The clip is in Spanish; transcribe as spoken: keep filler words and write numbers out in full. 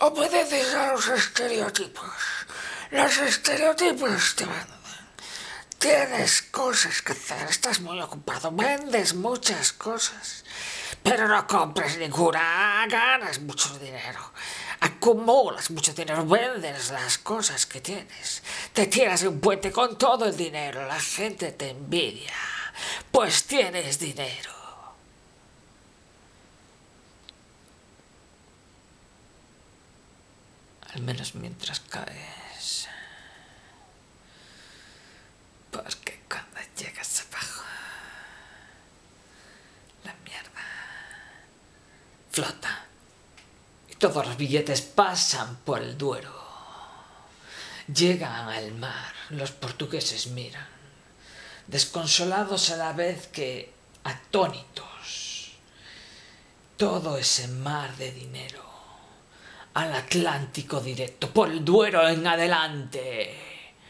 Obedeces a los estereotipos. Los estereotipos te van. Tienes cosas que hacer, estás muy ocupado, vendes muchas cosas, pero no compras ninguna, ganas mucho dinero, acumulas mucho dinero, vendes las cosas que tienes, te tiras de un puente con todo el dinero, la gente te envidia, pues tienes dinero. Al menos mientras caes. Porque cuando llegas abajo, la mierda flota y todos los billetes pasan por el Duero. Llegan al mar, los portugueses miran, desconsolados a la vez que atónitos. Todo ese mar de dinero al Atlántico directo, por el Duero en adelante.